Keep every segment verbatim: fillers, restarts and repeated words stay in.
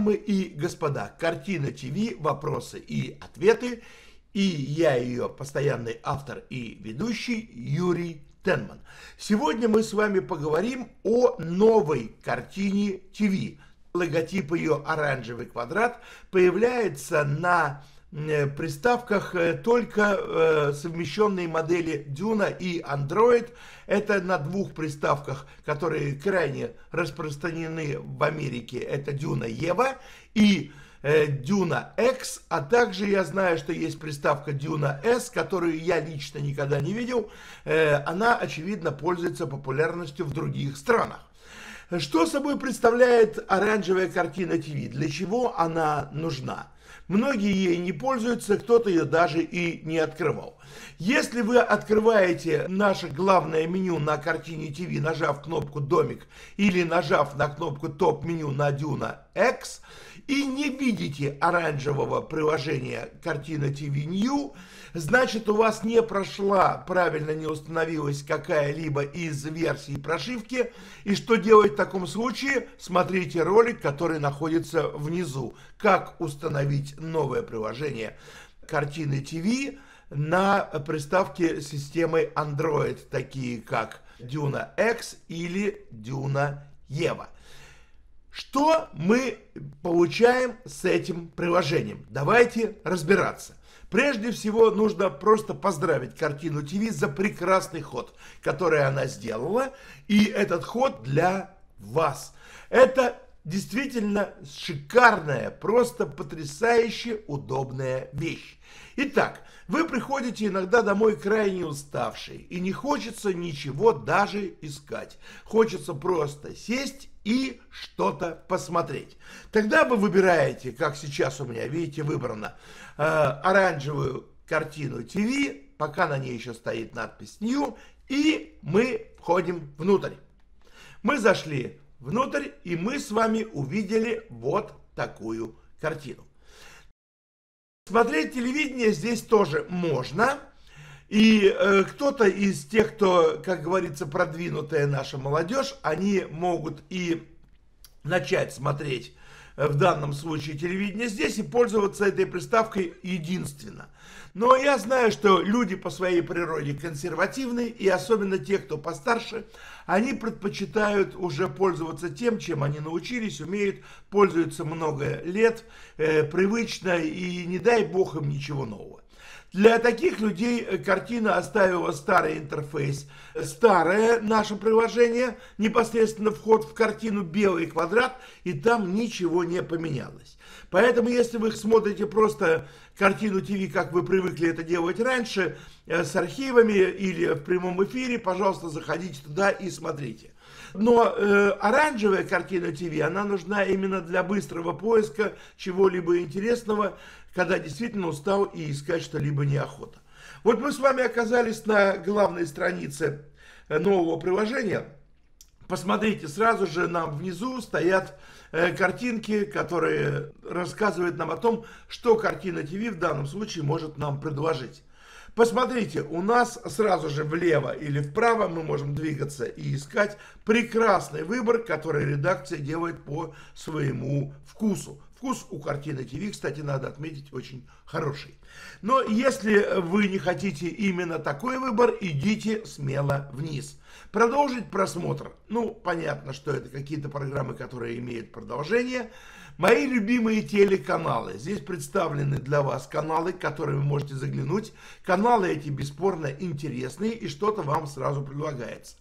дамы и господа, Картина ТВ, вопросы и ответы. И я ее постоянный автор и ведущий Юрий Тенман. Сегодня мы с вами поговорим о новой Картине ТВ. Логотип ее оранжевый квадрат появляется на приставках только совмещенные модели Дюна и Android. Это на двух приставках, которые крайне распространены в Америке. Это Дюна Ева и Дюна X, а также я знаю, что есть приставка Дюна S, которую я лично никогда не видел. Она, очевидно, пользуется популярностью в других странах. Что собой представляет оранжевая Картина ТВ? Для чего она нужна? Многие ей не пользуются, кто-то ее даже и не открывал. Если вы открываете наше главное меню на Картине ТВ, нажав кнопку «Домик» или нажав на кнопку «Топ-меню» на Дюна X и не видите оранжевого приложения Картина ТВ New, значит, у вас не прошла, правильно не установилась какая-либо из версий прошивки. И что делать в таком случае? Смотрите ролик, который находится внизу. Как установить новое приложение Картины ТВ на приставке с системой Android, такие как Дюна X или Дюна Ева. Что мы получаем с этим приложением? Давайте разбираться. Прежде всего, нужно просто поздравить Картину ТВ за прекрасный ход, который она сделала. И этот ход для вас. Это действительно шикарная, просто потрясающе удобная вещь. Итак, вы приходите иногда домой крайне уставший, и не хочется ничего даже искать. Хочется просто сесть и что-то посмотреть. Тогда вы выбираете, как сейчас у меня, видите, выбрано, э, оранжевую Картину ТВ, пока на ней еще стоит надпись New, и мы входим внутрь. Мы зашли внутрь, и мы с вами увидели вот такую картину. Смотреть телевидение здесь тоже можно. И э, кто-то из тех, кто, как говорится, продвинутая наша молодежь, они могут и начать смотреть э, в данном случае телевидение здесь и пользоваться этой приставкой единственно. Но я знаю, что люди по своей природе консервативны, и особенно те, кто постарше, они предпочитают уже пользоваться тем, чем они научились, умеют, пользуются много лет, э, привычно, и не дай бог им ничего нового. Для таких людей Картина оставила старый интерфейс, старое наше приложение, непосредственно вход в картину, белый квадрат, и там ничего не поменялось. Поэтому, если вы смотрите просто Картину ТВ, как вы привыкли это делать раньше, с архивами или в прямом эфире, пожалуйста, заходите туда и смотрите. Но э, оранжевая Картина ТВ, она нужна именно для быстрого поиска чего-либо интересного, когда действительно устал и искать что-либо неохота. Вот мы с вами оказались на главной странице нового приложения. Посмотрите, сразу же нам внизу стоят э, картинки, которые рассказывают нам о том, что Картина ТВ в данном случае может нам предложить. Посмотрите, у нас сразу же влево или вправо мы можем двигаться и искать прекрасный выбор, который редакция делает по своему вкусу. Вкус у Картины ТВ, кстати, надо отметить, очень хороший. Но если вы не хотите именно такой выбор, идите смело вниз. Продолжить просмотр. Ну, понятно, что это какие-то программы, которые имеют продолжение. Мои любимые телеканалы. Здесь представлены для вас каналы, в которые вы можете заглянуть. Каналы эти бесспорно интересные, и что-то вам сразу предлагается.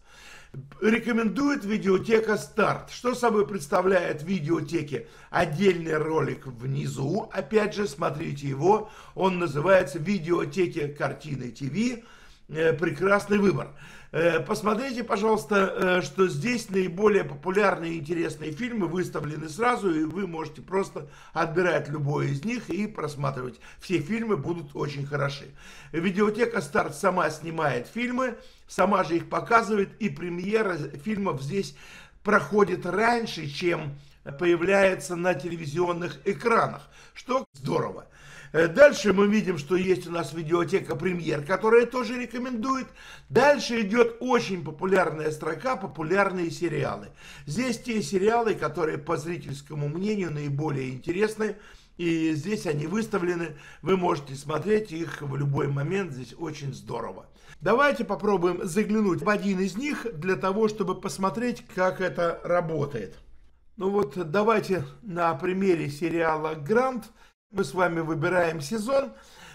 Рекомендует видеотека Старт. Что собой представляет в видеотеке? Отдельный ролик внизу. Опять же, смотрите его. Он называется «Видеотеки Картины ТВ». Прекрасный выбор. Посмотрите, пожалуйста, что здесь наиболее популярные и интересные фильмы выставлены сразу, и вы можете просто отбирать любой из них и просматривать. Все фильмы будут очень хороши. Видеотека Старт сама снимает фильмы, сама же их показывает, и премьера фильмов здесь проходит раньше, чем появляется на телевизионных экранах, что здорово. Э, Дальше мы видим, что есть у нас видеотека премьер, которая тоже рекомендует. Дальше идет очень популярная строка «Популярные сериалы». Здесь те сериалы, которые по зрительскому мнению наиболее интересны. И здесь они выставлены, вы можете смотреть их в любой момент, здесь очень здорово. Давайте попробуем заглянуть в один из них для того, чтобы посмотреть, как это работает. Ну вот, давайте на примере сериала «Грант» мы с вами выбираем сезон.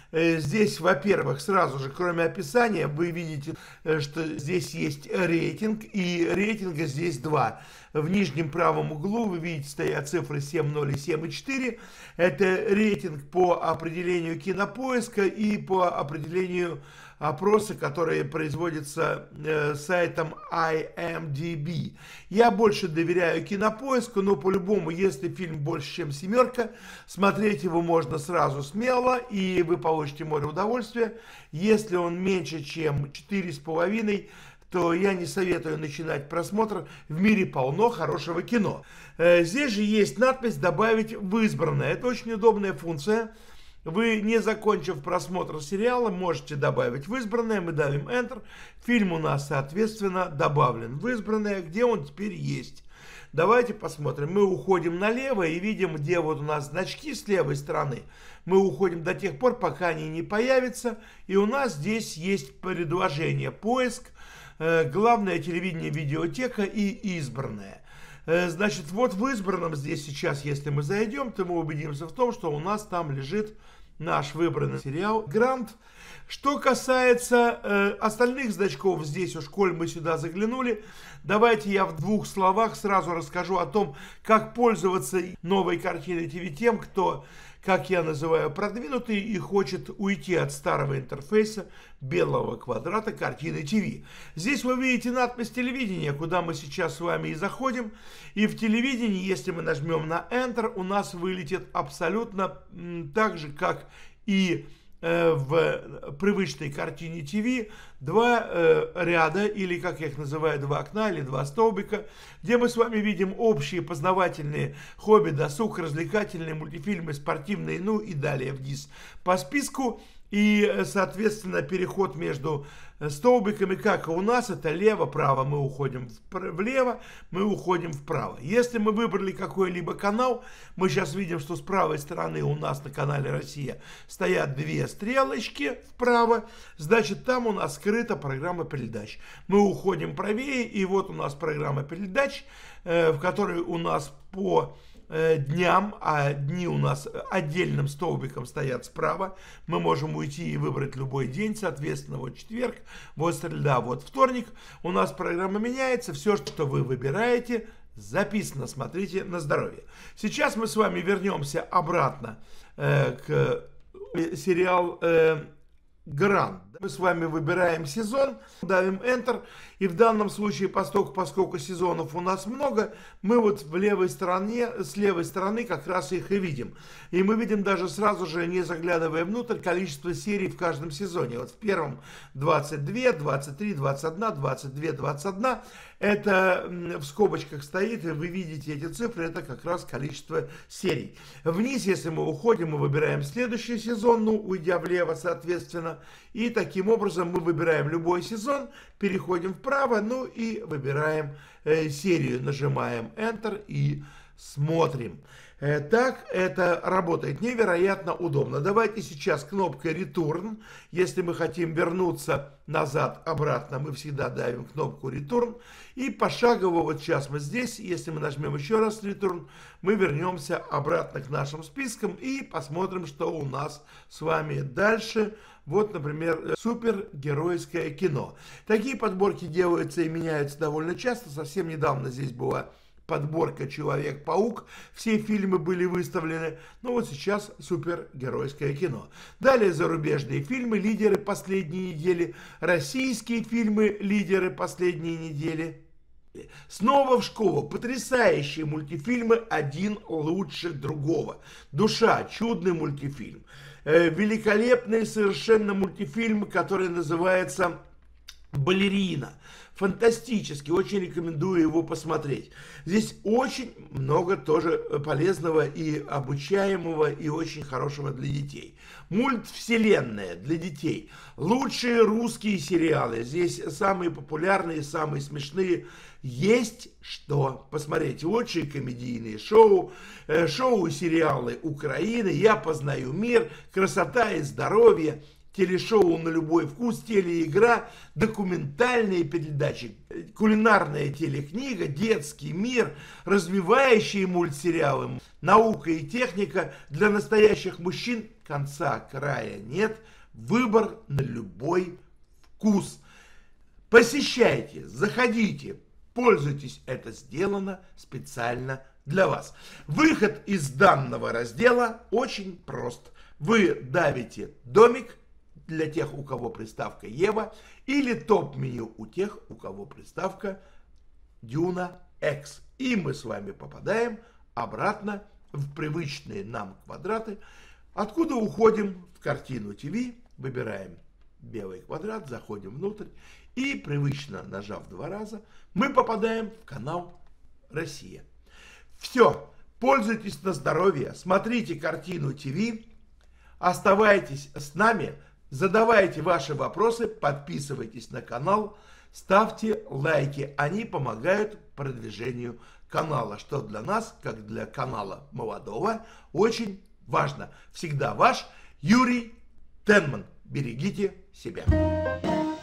Здесь, во-первых, сразу же, кроме описания, вы видите, что здесь есть рейтинг, и рейтинга здесь два. В нижнем правом углу вы видите, стоят цифры семь ноль и семь четыре. Это рейтинг по определению Кинопоиска и по определению опроса, которые производятся э, сайтом ай эм ди би. Я больше доверяю Кинопоиску, но по-любому, если фильм больше, чем семерка, смотреть его можно сразу смело, и вы получите море удовольствия. Если он меньше, чем четыре с половиной, то я не советую начинать просмотр. В мире полно хорошего кино. Э, здесь же есть надпись «Добавить в избранное». Это очень удобная функция. Вы, не закончив просмотр сериала, можете добавить в избранное. Мы давим Enter. Фильм у нас, соответственно, добавлен в избранное, где он теперь есть. Давайте посмотрим. Мы уходим налево и видим, где вот у нас значки с левой стороны. Мы уходим до тех пор, пока они не появятся. И у нас здесь есть предложение «Поиск», «Главное телевидение, видеотека» и «Избранное». Значит, вот в избранном здесь сейчас, если мы зайдем, то мы убедимся в том, что у нас там лежит наш выбранный сериал «Грант». Что касается э, остальных значков, здесь уж, коль мы сюда заглянули, давайте я в двух словах сразу расскажу о том, как пользоваться новой картиной ТВ тем, кто, как я называю, продвинутый и хочет уйти от старого интерфейса белого квадрата картины ТВ. Здесь вы видите надпись «Телевидение», куда мы сейчас с вами и заходим. И в телевидении, если мы нажмем на Enter, у нас вылетит абсолютно так же, как и в привычной картине ТВ два э, ряда, или, как я их называю, два окна или два столбика, где мы с вами видим общие познавательные хобби, досуг, развлекательные мультфильмы, спортивные, ну и далее вниз по списку. И, соответственно, переход между столбиками, как и у нас, это лево-право, мы уходим влево, мы уходим вправо. Если мы выбрали какой-либо канал, мы сейчас видим, что с правой стороны у нас на канале «Россия» стоят две стрелочки вправо, значит, там у нас скрыта программа передач. Мы уходим правее, и вот у нас программа передач, в которой у нас по дням, а дни у нас отдельным столбиком стоят справа. Мы можем уйти и выбрать любой день, соответственно, вот четверг, вот среда, вот вторник. У нас программа меняется, все, что вы выбираете, записано, смотрите на здоровье. Сейчас мы с вами вернемся обратно э, к сериалу э, «Грант». Мы с вами выбираем сезон, давим Enter, и в данном случае, поскольку, поскольку сезонов у нас много, мы вот в левой стороне, с левой стороны как раз их и видим. И мы видим даже сразу же, не заглядывая внутрь, количество серий в каждом сезоне. Вот в первом двадцать две, двадцать три, двадцать одна, двадцать две, двадцать одна. Это в скобочках стоит, и вы видите эти цифры, это как раз количество серий. Вниз, если мы уходим, мы выбираем следующий сезон, ну, уйдя влево, соответственно. И таким образом мы выбираем любой сезон, переходим вправо, ну и выбираем э, серию, нажимаем Enter и смотрим. Э, так это работает невероятно удобно. Давайте сейчас кнопкой Return, если мы хотим вернуться назад, обратно, мы всегда давим кнопку Return. И пошагово, вот сейчас мы здесь, если мы нажмем еще раз Return, мы вернемся обратно к нашим спискам и посмотрим, что у нас с вами дальше. Вот, например, супергеройское кино. Такие подборки делаются и меняются довольно часто. Совсем недавно здесь была подборка «Человек-паук». Все фильмы были выставлены. Но вот сейчас супергеройское кино. Далее зарубежные фильмы, лидеры последней недели. Российские фильмы, лидеры последней недели. Снова в школу. Потрясающие мультфильмы, один лучше другого. «Душа», чудный мультфильм. Великолепный совершенно мультфильм, который называется балерина. Фантастически, очень рекомендую его посмотреть. Здесь очень много тоже полезного и обучаемого, и очень хорошего для детей. Мультвселенная для детей. Лучшие русские сериалы. Здесь самые популярные, самые смешные. Есть что посмотреть. Лучшие комедийные шоу, шоу и сериалы Украины. Я познаю мир, красота и здоровье. Телешоу на любой вкус, телеигра, документальные передачи, кулинарная телекнига, детский мир, развивающие мультсериалы, наука и техника. Для настоящих мужчин конца края нет. Выбор на любой вкус. Посещайте, заходите, пользуйтесь, это сделано специально для вас. Выход из данного раздела очень прост. Вы давите домик для тех, у кого приставка Ева, или топ-меню у тех, у кого приставка Дюна X. И мы с вами попадаем обратно в привычные нам квадраты, откуда уходим в картину ТВ, выбираем белый квадрат, заходим внутрь и, привычно нажав два раза, мы попадаем в канал Россия. Все, пользуйтесь на здоровье, смотрите картину ТВ, оставайтесь с нами. Задавайте ваши вопросы, подписывайтесь на канал, ставьте лайки. Они помогают продвижению канала, что для нас, как для канала молодого, очень важно. Всегда ваш Юрий Тенман. Берегите себя.